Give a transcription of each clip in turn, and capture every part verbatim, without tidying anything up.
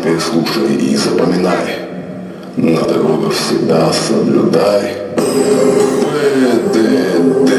ты слушай и запоминай. На дорогах всегда соблюдай ПДД.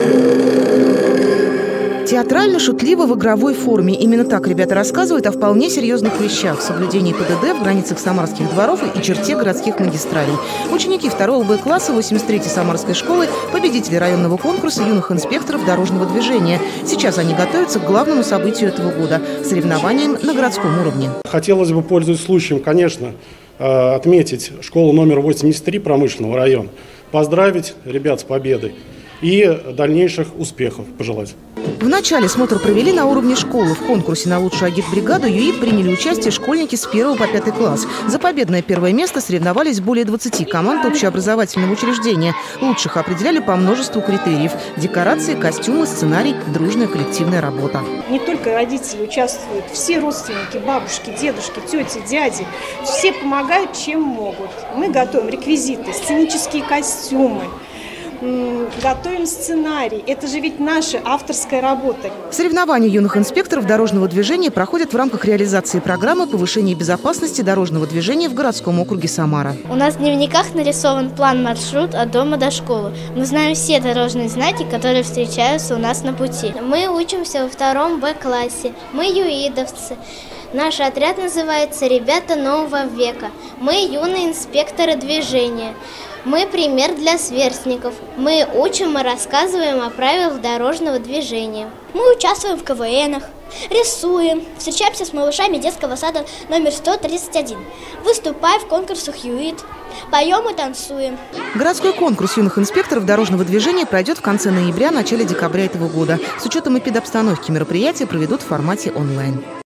Театрально-шутливо в игровой форме. Именно так ребята рассказывают о вполне серьезных вещах. Соблюдении ПДД в границах самарских дворов и черте городских магистралей. Ученики второго Б класса восемьдесят третьей Самарской школы – победители районного конкурса юных инспекторов дорожного движения. Сейчас они готовятся к главному событию этого года – соревнованиям на городском уровне. Хотелось бы, пользуясь случаем, конечно, отметить школу номер восемьдесят три промышленного района, поздравить ребят с победой и дальнейших успехов пожелать. В начале смотр провели на уровне школы. В конкурсе на лучшую агитбригаду ЮИП приняли участие школьники с первого по пятый класс. За победное первое место соревновались более двадцати команд общеобразовательного учреждения. Лучших определяли по множеству критериев – декорации, костюмы, сценарий, дружная коллективная работа. Не только родители участвуют, все родственники, бабушки, дедушки, тети, дяди. Все помогают, чем могут. Мы готовим реквизиты, сценические костюмы. Готовим сценарий. Это же ведь наша авторская работа. Соревнования юных инспекторов дорожного движения проходят в рамках реализации программы повышения безопасности дорожного движения в городском округе Самара. У нас в дневниках нарисован план-маршрут от дома до школы. Мы знаем все дорожные знаки, которые встречаются у нас на пути. Мы учимся во втором Б классе. Мы юидовцы. Наш отряд называется «Ребята нового века». Мы юные инспекторы движения. Мы пример для сверстников. Мы учим и рассказываем о правилах дорожного движения. Мы участвуем в КВНах, рисуем, встречаемся с малышами детского сада номер сто тридцать один, выступаем в конкурсах ЮИТ, поем и танцуем. Городской конкурс юных инспекторов дорожного движения пройдет в конце ноября – начале декабря этого года. С учетом эпидобстановки мероприятия проведут в формате онлайн.